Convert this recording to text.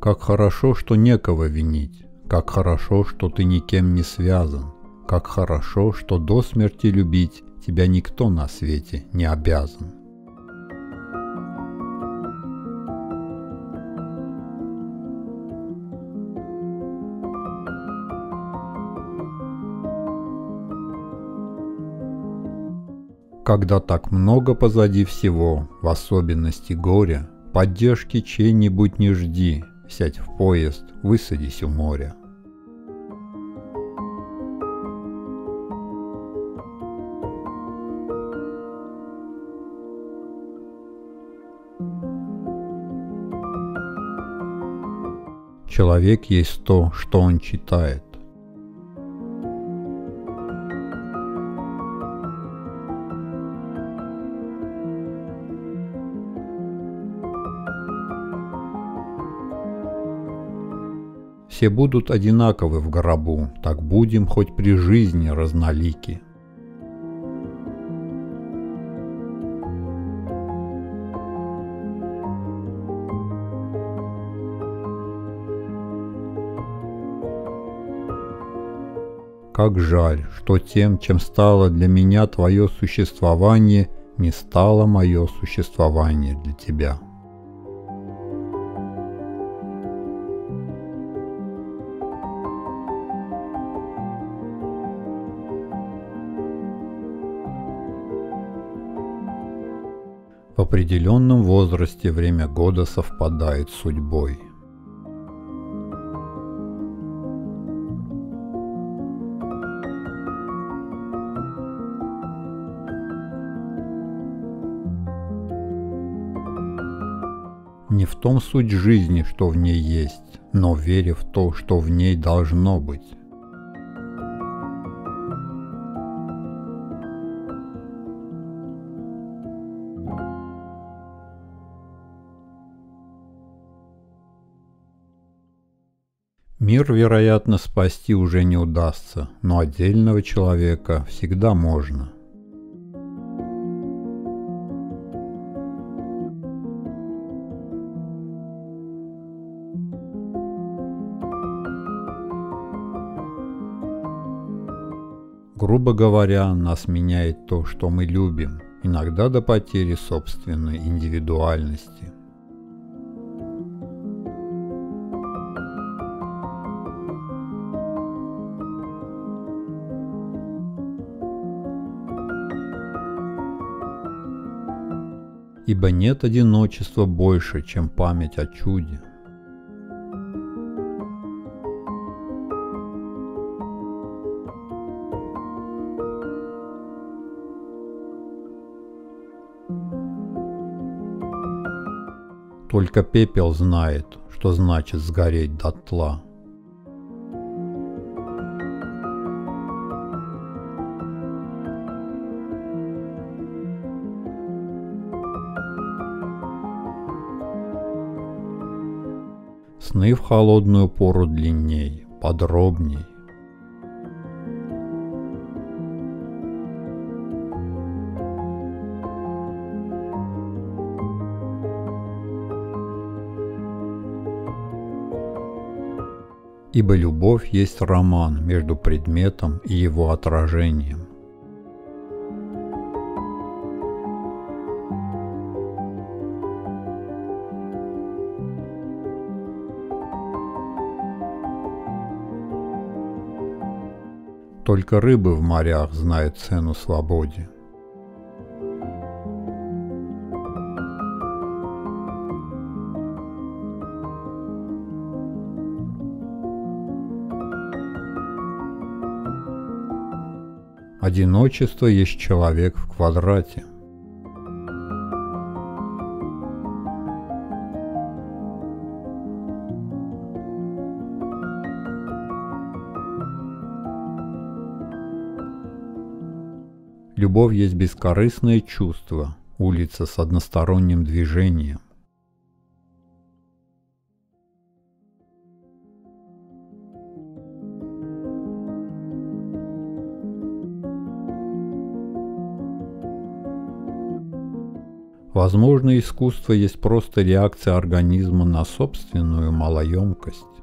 Как хорошо, что некого винить, как хорошо, что ты никем не связан, как хорошо, что до смерти любить тебя никто на свете не обязан. Когда так много позади всего, в особенности горя, поддержки чей-нибудь не жди, сядь в поезд, высадись у моря. Человек есть то, что он читает. Все будут одинаковы в гробу, так будем хоть при жизни разнолики. Как жаль, что тем, чем стало для меня твое существование, не стало мое существование для тебя. В определенном возрасте время года совпадает с судьбой. Не в том суть жизни, что в ней есть, но вере в то, что в ней должно быть. Мир, вероятно, спасти уже не удастся, но отдельного человека всегда можно. Грубо говоря, нас меняет то, что мы любим, иногда до потери собственной индивидуальности. Ибо нет одиночества больше, чем память о чуде. Только пепел знает, что значит сгореть дотла. Сны в холодную пору длинней, подробней. Ибо любовь есть роман между предметом и его отражением. Только рыбы в морях знают цену свободе. Одиночество есть человек в квадрате. Любовь есть бескорыстное чувство, улица с односторонним движением. Возможно, искусство есть просто реакция организма на собственную малоемкость.